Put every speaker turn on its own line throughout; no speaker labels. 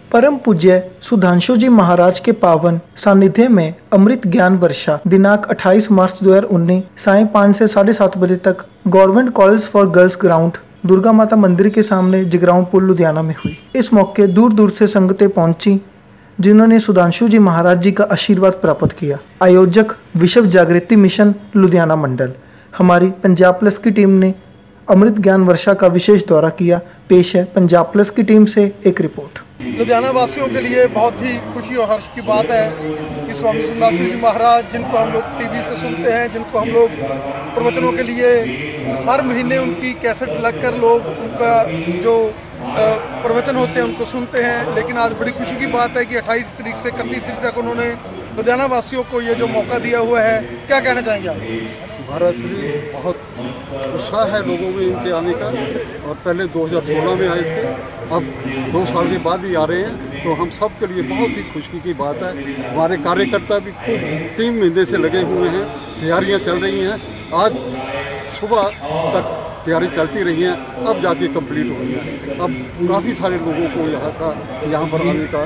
परम पूज्य सुधांशु जी महाराज के पावन सानिध्य में अमृत ज्ञान वर्षा दिनांक 28 मार्च 2019 सायं 5 से 7:30 बजे तक government college for girls ground Durga Mata Mandir के सामने जगराउं पुल लुधियाना में हुई। इस मौके दूर दूर से संगतें पहुंची जिन्होंने सुधांशु जी महाराज जी का आशीर्वाद प्राप्त किया। आयोजक विश्व जागृति मिशन लुधियाना मंडल। हमारी पंजाब प्लस की टीम ने अमृत ज्ञान वर्षा का विशेष दौरा किया। पेश है पंजाब प्लस की टीम से एक रिपोर्ट।
लुधियाना वासियों के लिए बहुत ही खुशी और हर्ष की बात है कि स्वामी सुधांशु जी महाराज, जिनको हम लोग टीवी से सुनते हैं, जिनको हम लोग प्रवचनों के लिए हर महीने उनकी कैसेट्स लगकर लोग उनका जो प्रवचन होते हैं उनको सुनते हैं, लेकिन आज बड़ी खुशी की बात है कि 28 तारीख से 31 तारीख तक उन्होंने लुधियाना वासियों को ये जो मौका दिया हुआ है। क्या कहना चाहेंगे आप?
महाराज श्री बहुत उत्साह है लोगों में इनके आने का, और पहले 2016 में आए थे, अब 2 साल के बाद ही आ रहे हैं, तो हम सब के लिए बहुत ही खुशी की बात है। हमारे कार्यकर्ता भी खूब 3 महीने से लगे हुए हैं, तैयारियां चल रही हैं। आज सुबह तक तैयारी चलती रही है, अब जाके कंप्लीट हुई है। अब काफ़ी सारे लोगों को यहाँ पर आने का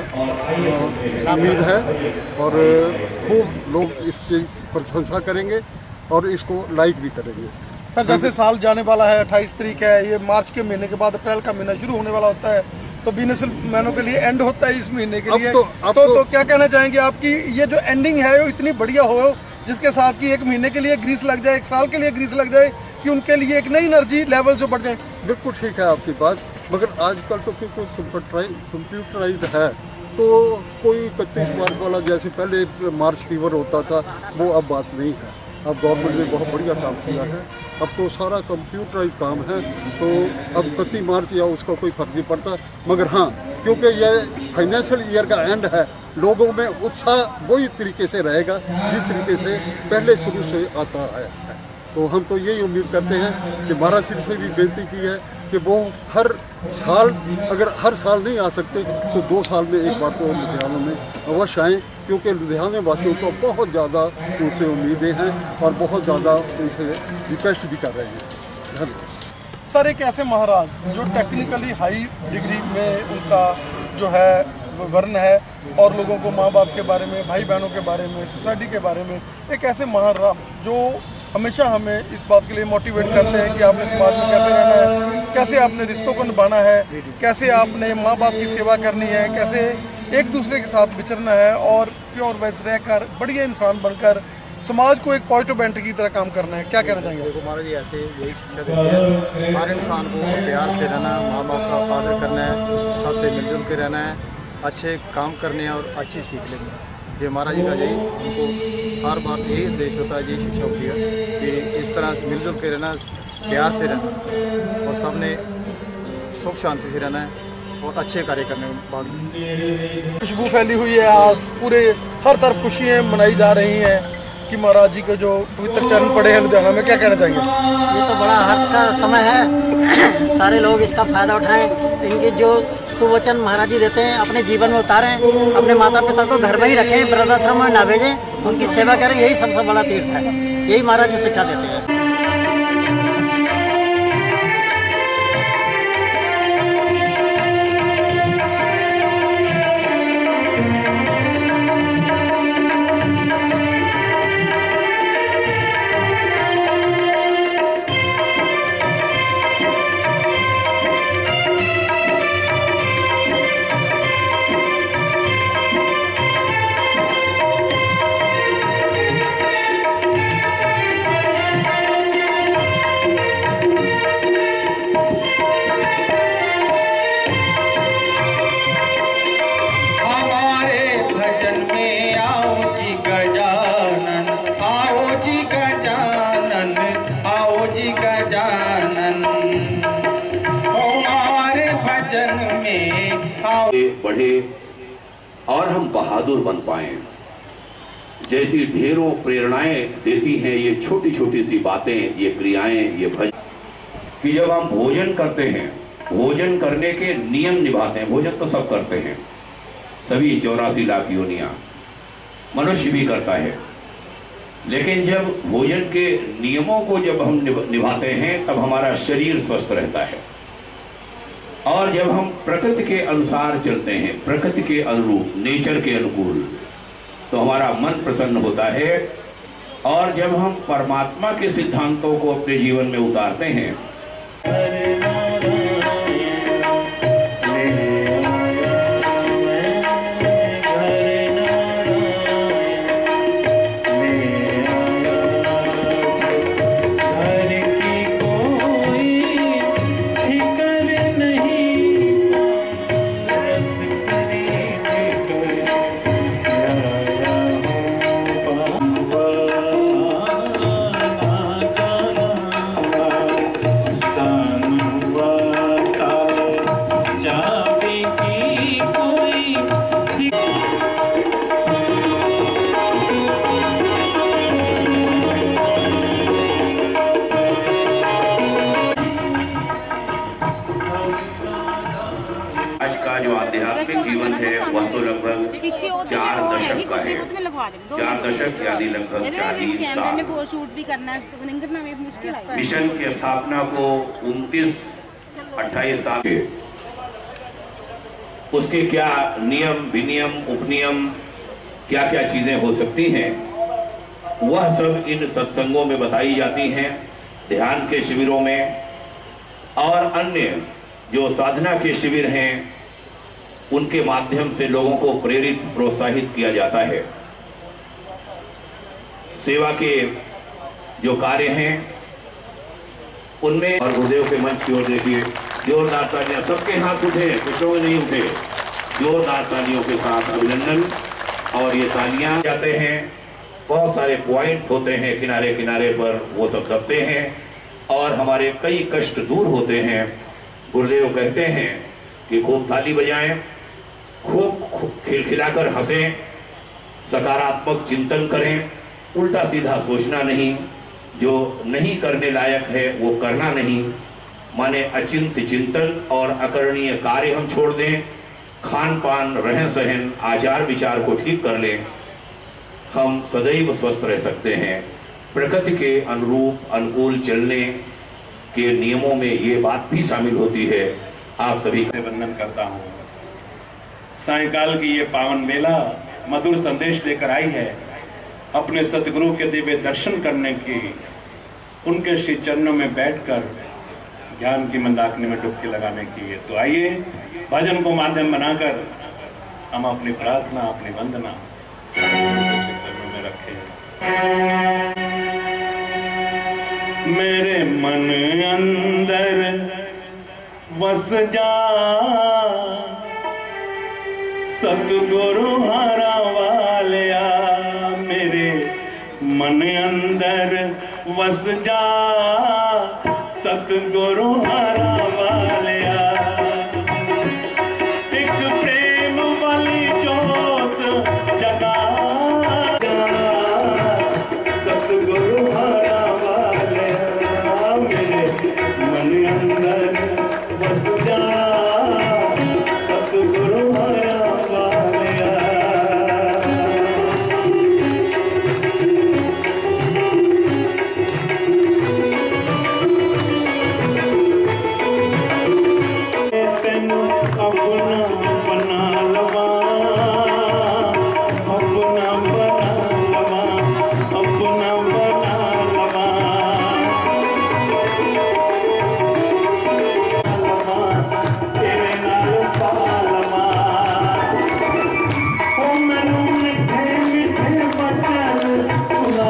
उम्मीद है, और खूब लोग इसकी प्रशंसा करेंगे और इसको लाइक भी करेंगे।
सर, जैसे साल जाने वाला है, 28 तारीख है, ये मार्च के महीने के बाद अप्रैल का महीना शुरू होने वाला होता है, तो बिजनेस मैनों के लिए एंड होता है इस महीने के लिए। तो क्या कहना चाहेंगे आपकी ये जो एंडिंग है वो इतनी बढ़िया हो, जिसके साथ कि 1 महीने के लिए ग्रीस लग जाए, 1 साल के लिए ग्रीस लग जाए, कि उनके लिए एक नई एनर्जी लेवल जो बढ़ जाए।
बिल्कुल ठीक है आपकी बात, मगर आजकल तो क्योंकि कंप्यूटराइज्ड है, तो कोई 31 मार्च वाला जैसे पहले मार्च फीवर होता था वो अब बात नहीं है। अब गवर्नमेंट ने बहुत बढ़िया काम किया है, अब तो सारा कंप्यूटराइज काम है, तो अब 31 मार्च या उसका कोई फर्क नहीं पड़ता। मगर हाँ, क्योंकि यह फाइनेंशियल ईयर का एंड है, लोगों में उत्साह वही तरीके से रहेगा जिस तरीके से पहले शुरू से आता है। तो हम तो यही उम्मीद करते हैं कि महाराज श्री से भी बेनती की है कि वो हर साल, अगर हर साल नहीं आ सकते तो 2 साल में एक बार तो लुधियाना में अवश्य आएँ, क्योंकि लुधियाना वासियों को बहुत ज़्यादा उनसे उम्मीदें हैं और बहुत ज़्यादा उनसे रिक्वेस्ट भी कर रहे हैं। धन्यवाद।
सर, एक ऐसे महाराज जो टेक्निकली हाई डिग्री में उनका जो है वर्ण है, और लोगों को माँ बाप के बारे में, भाई बहनों के बारे में, सोसाइटी के बारे में, एक ऐसे महाराज जो हमेशा हमें इस बात के लिए मोटिवेट करते हैं कि आपने समाज में कैसे रहना है, कैसे आपने रिश्तों को निभाना है, कैसे आपने माँ बाप की सेवा करनी है, कैसे एक दूसरे के साथ विचरना है, और प्योर वेज रहकर बढ़िया इंसान बनकर समाज को एक पॉजिटिव एंटी की तरह काम करना है। क्या कहना चाहेंगे?
देखो महाराज जी ऐसे यही शिक्षा देते हैं, हर इंसान को प्यार से रहना, माँ बाप का आदर करना है, सबसे मिलजुल के रहना है, अच्छे काम करने हैं और अच्छी सीख लेनी है। ये महाराज जी का यही हमको हर बार यही उद्देश्य होता है, यही शिक्षा होती है कि इस तरह से मिलजुल के रहना, प्यार से रहना, और सबने सुख शांति से रहना है और अच्छे कार्य करने में भाग लेना।
खुशबू फैली हुई है, आज पूरे हर तरफ खुशियाँ मनाई जा रही हैं कि महाराज जी के जो पवित्र चरण पड़े हैं लुधियाना में। क्या कहना चाहेंगे?
ये तो बड़ा हर्ष का समय है, सारे लोग इसका फायदा उठाएं, इनके जो सुवचन महाराज जी देते हैं अपने जीवन में उतारें, अपने माता पिता को घर में ही रखें, वृद्धाश्रम में ना भेजें, उनकी सेवा करें, यही सबसे बड़ा तीर्थ है, यही महाराज जी शिक्षा देते हैं।
बढ़े और हम बहादुर बन पाएं, जैसी ढेरों प्रेरणाएं देती हैं ये छोटी छोटी सी बातें, ये क्रियाएं, ये भजन, कि जब हम भोजन करते हैं, भोजन करने के नियम निभाते हैं। भोजन तो सब करते हैं, सभी 84 लाख योनियां, मनुष्य भी करता है, लेकिन जब भोजन के नियमों को जब हम निभाते हैं तब हमारा शरीर स्वस्थ रहता है। और जब हम प्रकृति के अनुसार चलते हैं, प्रकृति के अनुरूप, नेचर के अनुकूल, तो हमारा मन प्रसन्न होता है। और जब हम परमात्मा के सिद्धांतों को अपने जीवन में उतारते हैं, जो आध्यात्मिक जीवन है वह तो लगभग 4 दशक का है। 4 दशक यानी लगभग 40 साल। मिशन की स्थापना को 29-28 साल के, उसके क्या नियम, विनियम, उपनियम, क्या क्या चीजें हो सकती हैं, वह सब इन सत्संगों में बताई जाती हैं, ध्यान के शिविरों में। और अन्य जो साधना के शिविर हैं उनके माध्यम से लोगों को प्रेरित, प्रोत्साहित किया जाता है। सेवा के जो कार्य हैं उनमें, और गुरुदेव के मंच की ओर देखिए, जोरदार तालियां, सबके हाथ उठे, कुछ लोग नहीं उठे, जोरदार तालियों के साथ अभिनंदन। और ये तालियां जाते हैं, बहुत सारे पॉइंट्स होते हैं किनारे किनारे पर, वो सब दबते हैं और हमारे कई कष्ट दूर होते हैं। गुरुदेव कहते हैं कि खूब ताली बजाएं, खूब खिलखिलाकर हंसें, सकारात्मक चिंतन करें, उल्टा सीधा सोचना नहीं, जो नहीं करने लायक है वो करना नहीं, माने अचिंत चिंतन और अकरणीय कार्य हम छोड़ दें, खान पान, रहन सहन, आचार विचार को ठीक कर लें, हम सदैव स्वस्थ रह सकते हैं। प्रकृति के अनुरूप, अनुकूल चलने के नियमों में ये बात भी शामिल होती है। आप सभी
से वंदन करता हूँ। सायंकाल की ये पावन मेला मधुर संदेश लेकर आई है, अपने सतगुरु के दिव्य दर्शन करने की, उनके श्री चरणों में बैठकर ज्ञान की मंदाकिनी में डुबकी लगाने की। है तो आइए भजन को माध्यम बनाकर हम अपनी प्रार्थना, अपनी वंदना चरणों में रखें। मेरे मन अंदर बस जा सतगुरु हरा वालिया, मेरे मन अंदर बस जा सतगुरु हरा वालिया। एक प्रेम वाली जोत जगा सतगुरु हरा वालिया, मेरे मन अंदर बस जा सतगुरु हरा वालिया। तेनू अपना बना लवा, अपना बना लवा, अपना बना लवा, तेरे नाल पा लवा। ओ मैनू मिठे मिठे बचन सुना,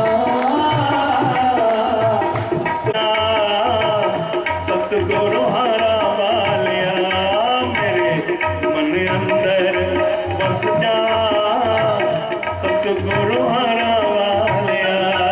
सतगुरु हरा वालिया, मेरे मन अंदर बस जा सतगुरु हरा वालिया।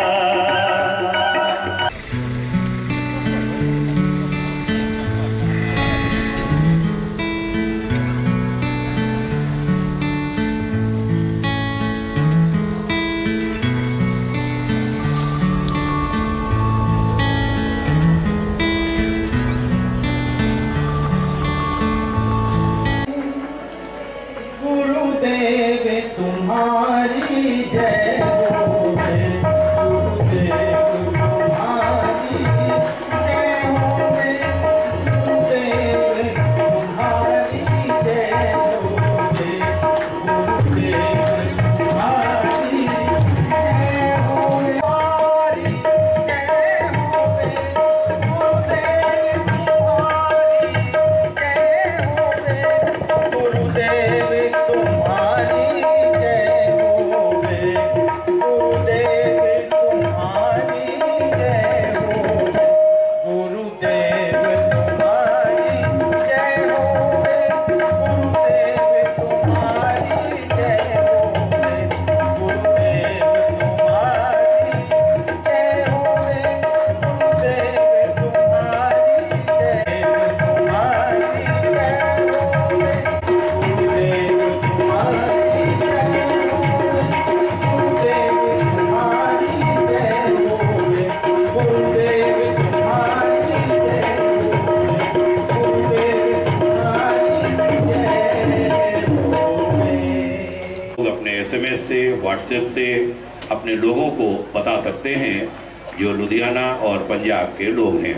गुरुदेव तुम्हारी जय हो, गुरुदेव तुम्हारी जय हो, गुरुदेव तुम्हारी
SMS से, WhatsApp से अपने लोगों को बता सकते हैं जो लुधियाना और पंजाब के लोग हैं।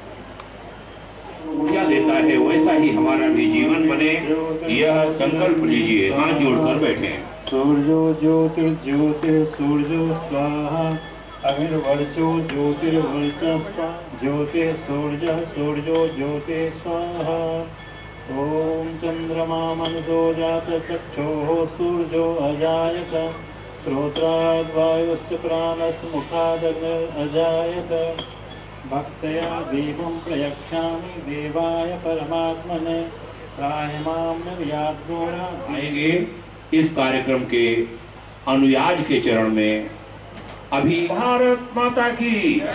ऊर्जा देता है वैसा ही हमारा भी जीवन बने, यह संकल्प लीजिए। हाथ जोड़कर बैठे।
सूर्यो ज्योतिर्ज्योति सूर्यो स्वाहा अग्निर्वर्चो ज्योतिर्वर्चः ज्योतिः सूर्यो ज्योतिः स्वाहा। ओम चंद्रमा मनसो जात चक्षुः सूर्यो अजायत श्रोत्राद् वायुश्च प्राणश्च मुखादग्निः अजायत। भक्तया दीपं प्रयच्छामि देवाय परमात्मने त्रायमां निर्याद्घोरा।
आएंगे इस कार्यक्रम के अनुयाज के चरण में। अभी भारत माता की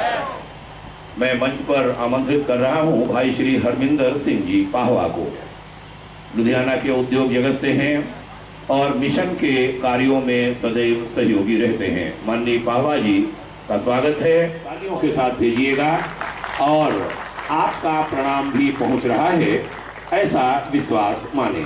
मैं मंच पर आमंत्रित कर रहा हूं भाई श्री हरमिंदर सिंह जी पाहवा को। लुधियाना के उद्योग जगत से हैं और मिशन के कार्यों में सदैव सहयोगी रहते हैं। माननीय पाहवा जी का स्वागत है, तालियों के साथ भेजिएगा और आपका प्रणाम भी पहुंच रहा है ऐसा विश्वास माने।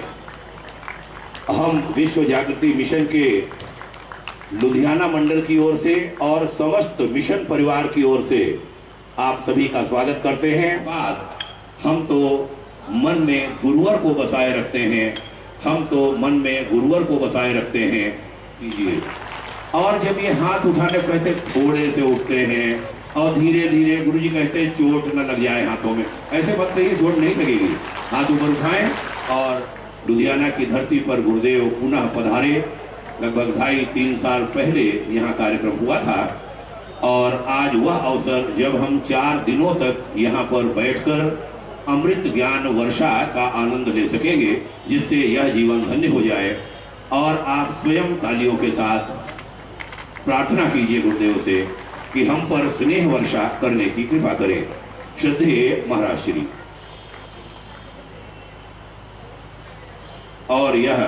हम विश्व जागृति मिशन के लुधियाना मंडल की ओर से और समस्त मिशन परिवार की ओर से आप सभी का स्वागत करते हैं। बाद हम तो मन में गुरुवर को बसाए रखते हैं, हम तो मन में गुरुवर को बसाए रखते हैं कीजिए। और जब ये हाथ उठाने कहते थोड़े से उठते हैं और धीरे धीरे गुरु जी कहते हैं चोट न लग जाए हाथों में, ऐसे वक्त ये चोट नहीं लगेगी। हाथ ऊपर उठाएं और लुधियाना की धरती पर गुरुदेव पुनः पधारे। लगभग 2.5-3 साल पहले यहाँ कार्यक्रम हुआ था और आज वह अवसर जब हम 4 दिनों तक यहाँ पर बैठकर अमृत ज्ञान वर्षा का आनंद ले सकेंगे, जिससे यह जीवन धन्य हो जाए। और आप स्वयं तालियों के साथ प्रार्थना कीजिए गुरुदेव से कि हम पर स्नेह वर्षा करने की कृपा करें। श्रद्धेय महाराज श्री। और यह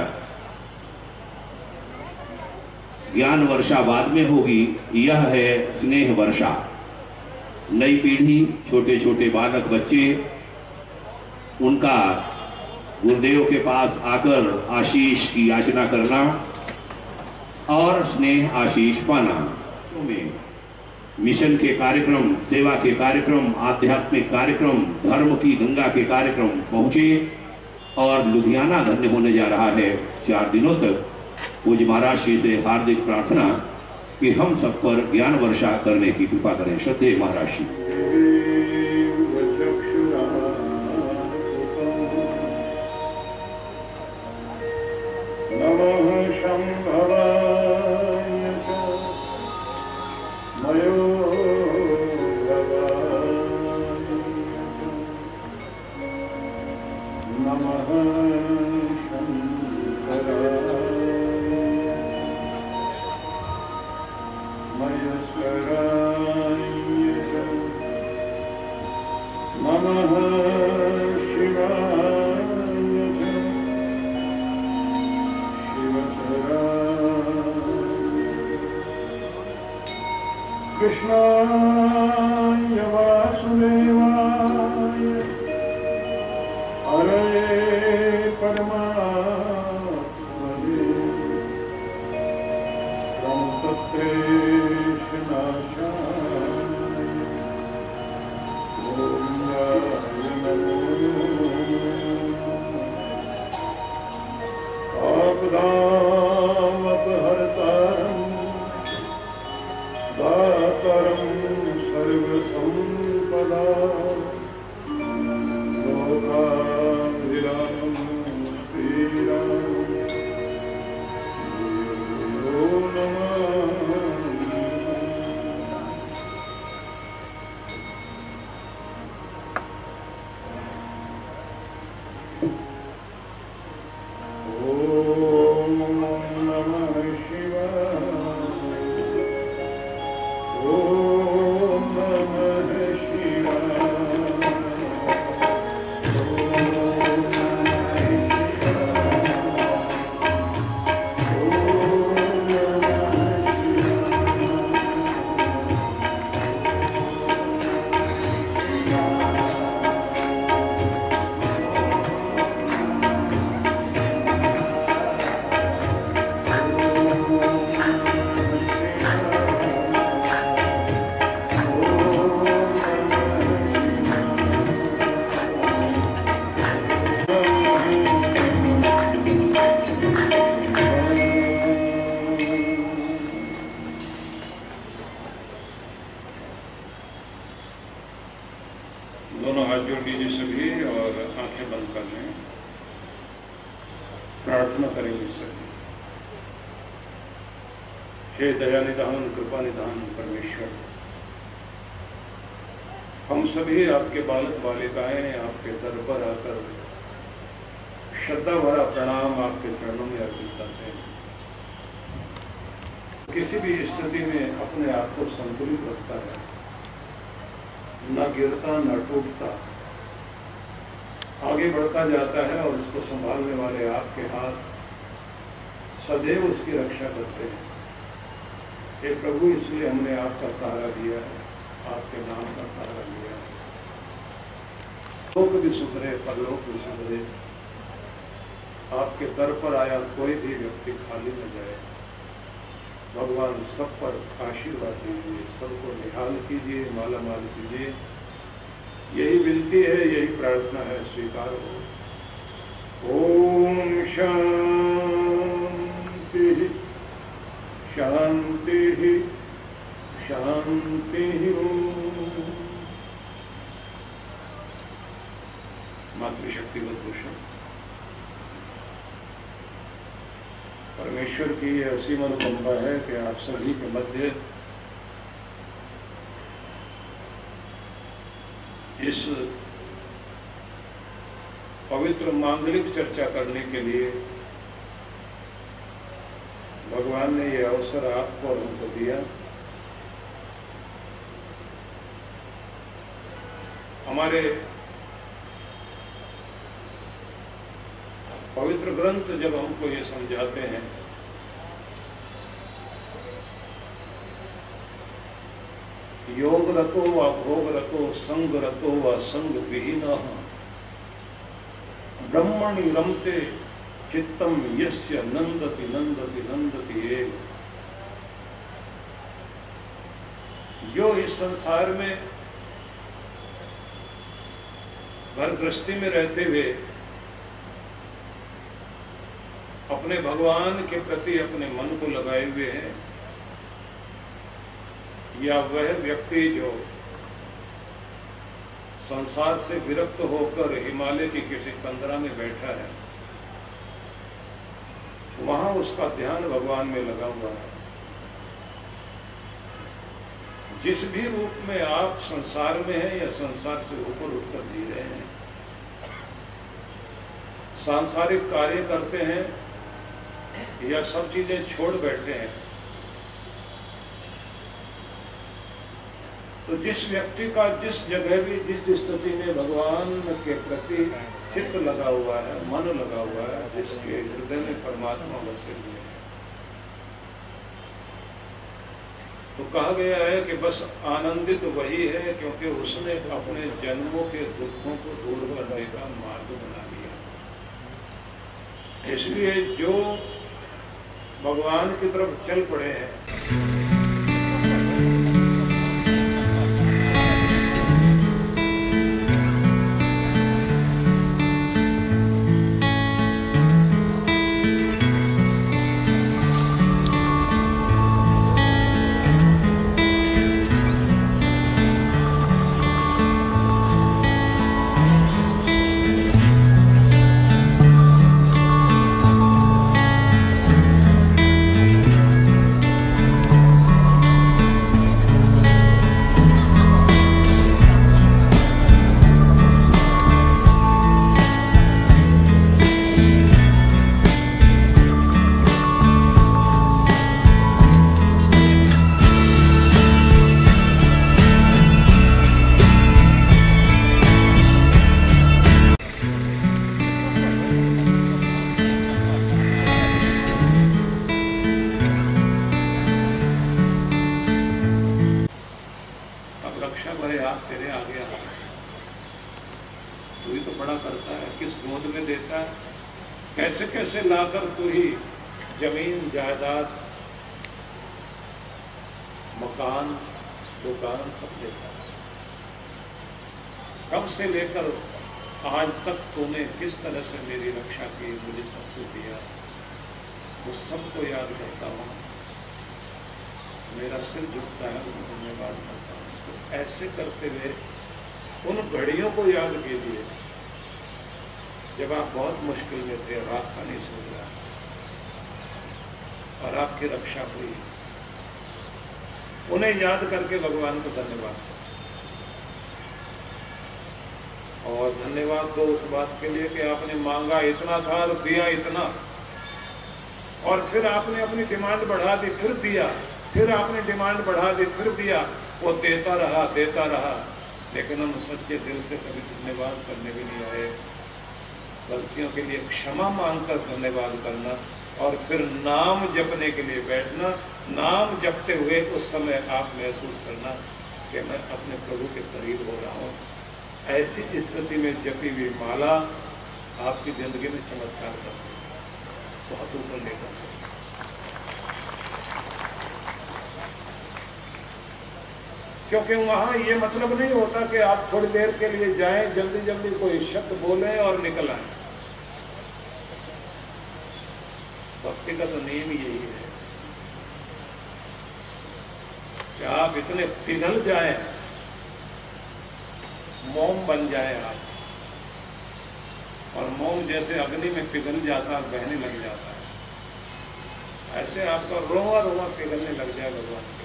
ज्ञान वर्षा बाद में होगी, यह है स्नेह वर्षा। नई पीढ़ी, छोटे छोटे बालक बच्चे, उनका गुरुदेव के पास आकर आशीष की याचना करना और स्नेह आशीष पाना। मिशन के कार्यक्रम, सेवा के कार्यक्रम, आध्यात्मिक कार्यक्रम, धर्म की गंगा के कार्यक्रम पहुंचे और लुधियाना धन्य होने जा रहा है 4 दिनों तक। पूज्य महाराज श्री से हार्दिक प्रार्थना कि हम सब पर ज्ञान वर्षा करने की कृपा करें। श्रद्धेय महाराज श्री।
नमः शंभवाय नमः नमः शिवाय कृष्णाय वासुदेवाय हरे परमात्मने कृष्णाशाय गोविन्दाय नमो आपदामपहर्तारम् दातारं सर्वसम्पदाम्
विसर्जी। हे दया निधान कृपा निधान परमेश्वर, हम सभी आपके बालक बालिकाएं आपके दर पर आकर श्रद्धा भरा प्रणाम आपके चरणों में अर्पित करते हैं। किसी भी स्थिति में अपने आप को संतुलित रखता है, न गिरता न टूटता, आगे बढ़ता जाता है और उसको संभालने वाले आपके हाथ सदैव उसकी रक्षा करते हैं। हे प्रभु, इसलिए हमने आपका सहारा दिया है, आपके नाम का सहारा लिया है। लोक भी सुधरे, परलोक भी सुधरे, आपके दर पर आया कोई भी व्यक्ति खाली न जाए। भगवान सब पर आशीर्वाद दीजिए, सबको निहाल कीजिए, माला माल कीजिए। यही विनती है, यही प्रार्थना है, स्वीकार हो। ओम शांति शांति शांति। मातृशक्तिवत भूषण परमेश्वर की यह असीम अनुकंपा है कि आप सभी के मध्य इस पवित्र मांगलिक चर्चा करने के लिए भगवान ने यह अवसर आपको और हमको दिया। हमारे पवित्र ग्रंथ जब हमको ये समझाते हैं योग रतो व भोग रतो संग रतो व संग विहीना ब्रह्मणि रमते चित्तम यस्य नंदति नंदति नंदति एव। जो इस संसार में घर गृहस्थी में रहते हुए अपने भगवान के प्रति अपने मन को लगाए हुए हैं, या वह व्यक्ति जो संसार से विरक्त होकर हिमालय की किसी तंद्रा में बैठा है, वहां उसका ध्यान भगवान में लगा हुआ है। जिस भी रूप में आप संसार में हैं या संसार से ऊपर उठकर जी रहे हैं, सांसारिक कार्य करते हैं या सब चीजें छोड़ बैठे हैं, तो जिस व्यक्ति का जिस जगह भी जिस स्थिति में भगवान के प्रति चित्त लगा हुआ है, मन लगा हुआ है, जिसके हृदय में परमात्मा बसे हुए हैं, तो कहा गया है कि बस आनंदित वही है क्योंकि उसने अपने जन्मों के दुखों को दूर करने का मार्ग बना लिया। इसलिए जो भगवान की तरफ चल पड़े हैं, कैसे कैसे लाकर तू ही जमीन जायदाद मकान दुकान सब देता है। कब से लेकर आज तक तूने किस तरह से मेरी रक्षा की, मुझे सब कुछ दिया, वो सबको याद करता हूँ, मेरा सिर झुकता है, मैं धन्यवाद करता हूँ। तो ऐसे करते हुए उन घड़ियों को याद कीजिए जब आप बहुत मुश्किल में थे, रास्ता नहीं समझ रहा, और आपकी रक्षा हुई, उन्हें याद करके भगवान को धन्यवाद दो। और धन्यवाद दो उस बात के लिए कि आपने मांगा इतना था और दिया इतना, और फिर आपने अपनी डिमांड बढ़ा दी, फिर दिया, फिर आपने डिमांड बढ़ा दी, फिर दिया। वो देता रहा, देता रहा, लेकिन हम सच्चे दिल से कभी धन्यवाद करने भी नहीं आए। गलतियों के लिए क्षमा मांगकर धन्यवाद करना और फिर नाम जपने के लिए बैठना। नाम जपते हुए उस समय आप महसूस करना कि मैं अपने प्रभु के करीब हो रहा हूँ। ऐसी स्थिति में जपी हुई माला आपकी जिंदगी में चमत्कार करती है, बहुत ऊपर लेकर। क्योंकि वहां ये मतलब नहीं होता कि आप थोड़ी देर के लिए जाएं, जल्दी जल्दी कोई शब्द बोलें और निकल आए। भक्ति का तो नियम यही है कि आप इतने पिघल जाएं, मोम बन जाए आप, और मोम जैसे अग्नि में पिघल जाता है, बहने लग जाता है, ऐसे आपका रोआ रोआ पिघलने लग जाए भगवान के लिए।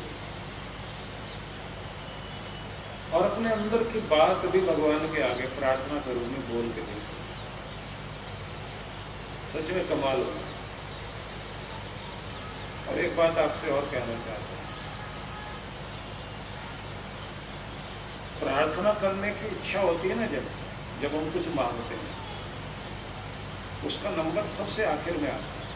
और अपने अंदर की बात भी भगवान के आगे प्रार्थना के रूप में बोल के देखो, सच में कमाल होगा। और एक बात आपसे और कहना चाहता हूं, प्रार्थना करने की इच्छा होती है ना, जब हम कुछ मांगते हैं, उसका नंबर सबसे आखिर में आता है।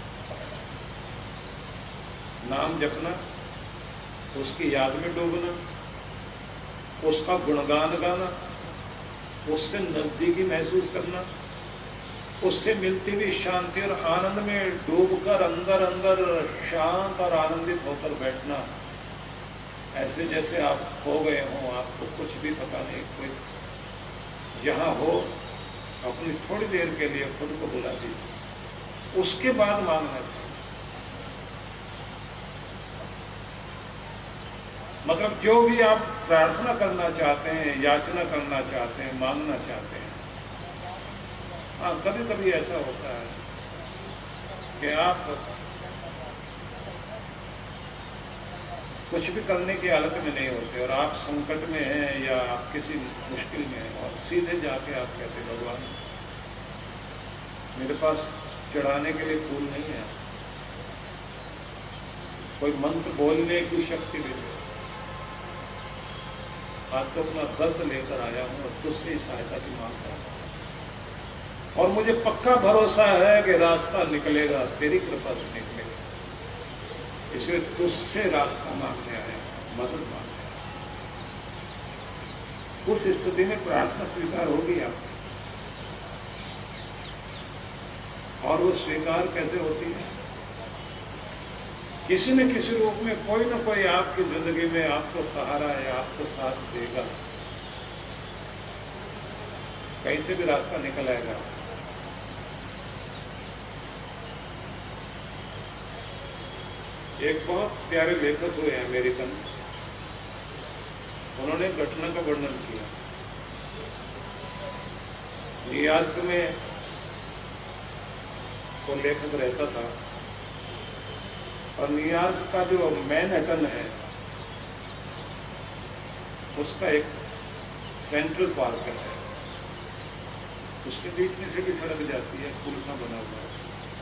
नाम जपना, उसकी याद में डूबना, उसका गुणगान गाना, उससे नजदीकी महसूस करना, उससे मिलती हुई शांति और आनंद में डूबकर अंदर अंदर शांत और आनंदित होकर बैठना, ऐसे जैसे आप खो गए हों, आपको कुछ भी पता नहीं, कोई जहां हो अपनी थोड़ी देर के लिए खुद को बुला दीजिए, उसके बाद मांगना चाहिए। मतलब जो भी आप प्रार्थना करना चाहते हैं, याचना करना चाहते हैं, मांगना चाहते हैं, हाँ कभी कभी ऐसा होता है कि आप कुछ भी करने की हालत में नहीं होते और आप संकट में हैं या आप किसी मुश्किल में हैं, और सीधे जाके आप कहते भगवान मेरे पास चढ़ाने के लिए फूल नहीं है, कोई मंत्र बोलने की शक्ति भी नहीं, आज तो अपना दर्द लेकर आया हूं और तुझसे सहायता की मांग कर, और मुझे पक्का भरोसा है कि रास्ता निकलेगा, तेरी कृपा से निकलेगा, इसलिए तुझसे रास्ता मांगने आया, मदद मांगने आया। उस स्थिति में प्रार्थना स्वीकार होगी आपकी, और वो स्वीकार कैसे होती है? किसी न किसी रूप में कोई ना कोई आपकी जिंदगी में आपको सहारा है, आपको साथ देगा, कहीं से भी रास्ता निकल आएगा। एक बहुत प्यारे लेखक हुए अमेरिकन, उन्होंने घटना का वर्णन किया। न्यूयॉर्क में वो लेखक रहता था, और न्यूयॉर्क का जो मैनहट्टन है उसका एक सेंट्रल पार्क है, उसके बीच में से भी सड़क जाती है, पुल सा बना हुआ है,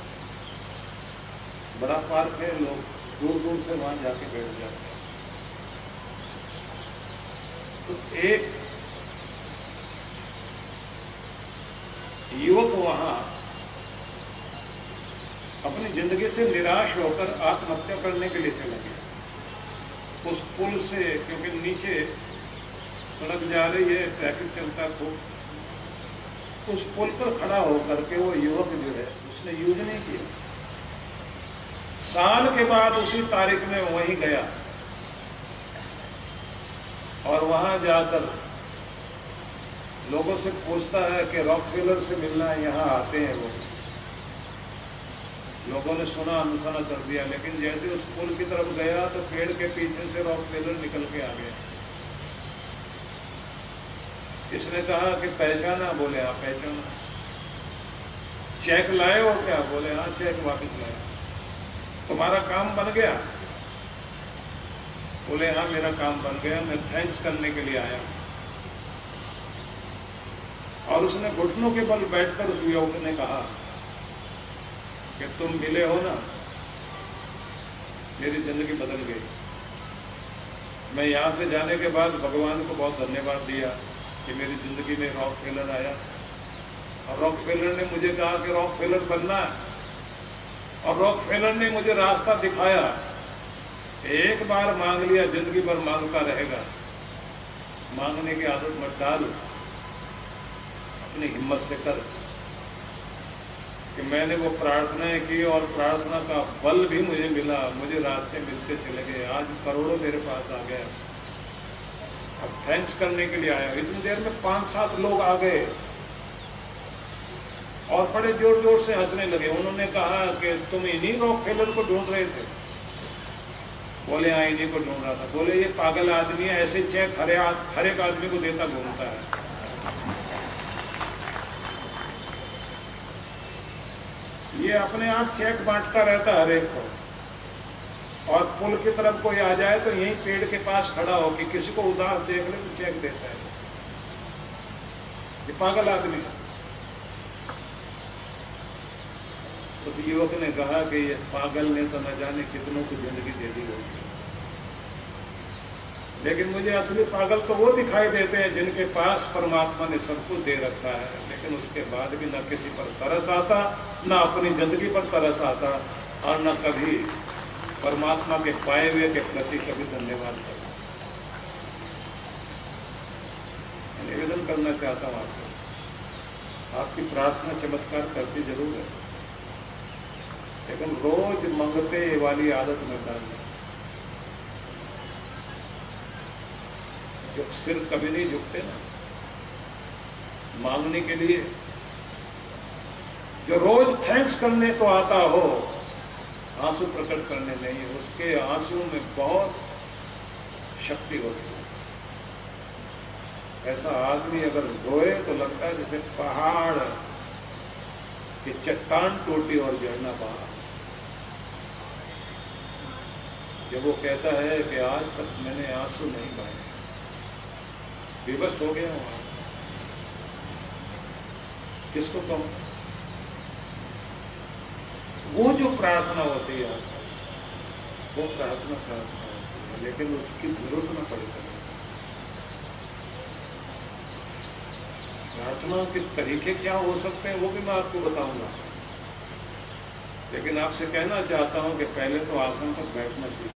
बड़ा पार्क है, लोग दूर दूर से वहां जाके बैठ जाते हैं। तो एक युवक वहां अपनी जिंदगी से निराश होकर आत्महत्या करने के लिए चला गया उस पुल से, क्योंकि नीचे सड़क जा रही है, ट्रैफिक चलता खूब। उस पुल पर खड़ा होकर के वो युवक जो है उसने यूज नहीं किया। साल के बाद उसी तारीख में वहीं गया और वहां जाकर लोगों से पूछता है कि रॉकफेलर से मिलना है, यहाँ आते हैं लोग। लोगों ने सुना, अनसुना कर दिया, लेकिन जैसे उस पुल की तरफ गया तो पेड़ के पीछे से रॉकफेलर निकल के आ गया। इसने कहा कि पहचाना? बोले हाँ पहचाना। चेक लाए हो क्या? बोले हाँ चेक वापस लाए। तुम्हारा काम बन गया? बोले हाँ मेरा काम बन गया, मैं थैंक्स करने के लिए आया। और उसने घुटनों के बल बैठकर उस युवक ने कहा कि तुम मिले हो ना, मेरी जिंदगी बदल गई। मैं यहां से जाने के बाद भगवान को बहुत धन्यवाद दिया कि मेरी जिंदगी में रॉकफेलर आया, और रॉकफेलर ने मुझे कहा कि रॉकफेलर बनना है, और रॉकफेलर ने मुझे रास्ता दिखाया। एक बार मांग लिया, जिंदगी भर मांगता रहेगा। मांगने की आदत मत डाल, अपनी हिम्मत से कर। कि मैंने वो प्रार्थनाएं की और प्रार्थना का बल भी मुझे मिला, मुझे रास्ते मिलते चले गए। आज करोड़ों मेरे पास आ गए। अब थैंक्स करने के लिए आया। इतनी देर में 5-7 लोग आ गए और बड़े जोर जोर से हंसने लगे। उन्होंने कहा कि तुम इन्हीं रॉकफेलर को ढूंढ रहे थे? बोले हाँ इन्हीं को ढूंढ रहा था। बोले ये पागल आदमी है, ऐसे चेक हर एक आदमी को देता घूमता है। ये अपने आप चेक बांटता रहता हर एक को, और पुल की तरफ कोई आ जाए तो यहीं पेड़ के पास खड़ा हो कि किसी को उदास देख ले तो चेक देता है। ये पागल आदमी है। तो युवक ने कहा कि ये पागल ने तो न जाने कितनों को जिंदगी दे दी होगी, लेकिन मुझे असली पागल तो वो दिखाई देते हैं जिनके पास परमात्मा ने सब कुछ दे रखा है, लेकिन उसके बाद भी न किसी पर तरस आता, न अपनी जिंदगी पर तरस आता, और न कभी परमात्मा के पाए हुए के प्रति कभी धन्यवाद करता। निवेदन करना चाहता हूं आपसे, आपकी प्रार्थना चमत्कार करती जरूर है, लेकिन रोज मांगते वाली आदत में डालना। जो सिर कभी नहीं झुकते ना मांगने के लिए, जो रोज थैंक्स करने को आता हो, आंसू प्रकट करने नहीं, उसके आंसू में बहुत शक्ति होती है। ऐसा आदमी अगर रोए तो लगता है जैसे पहाड़ की चट्टान टूटी और झरना बहा। जब वो कहता है कि आज तक मैंने आंसू नहीं बहाए, विवश हो गया हूं, किसको कहूं? वो जो प्रार्थना होती है वो प्रार्थना होती है, लेकिन उसकी जरूरत न पड़े। प्रार्थना के तरीके क्या हो सकते हैं वो भी मैं आपको बताऊंगा, लेकिन आपसे कहना चाहता हूं कि पहले तो आसन पर बैठना सीखें।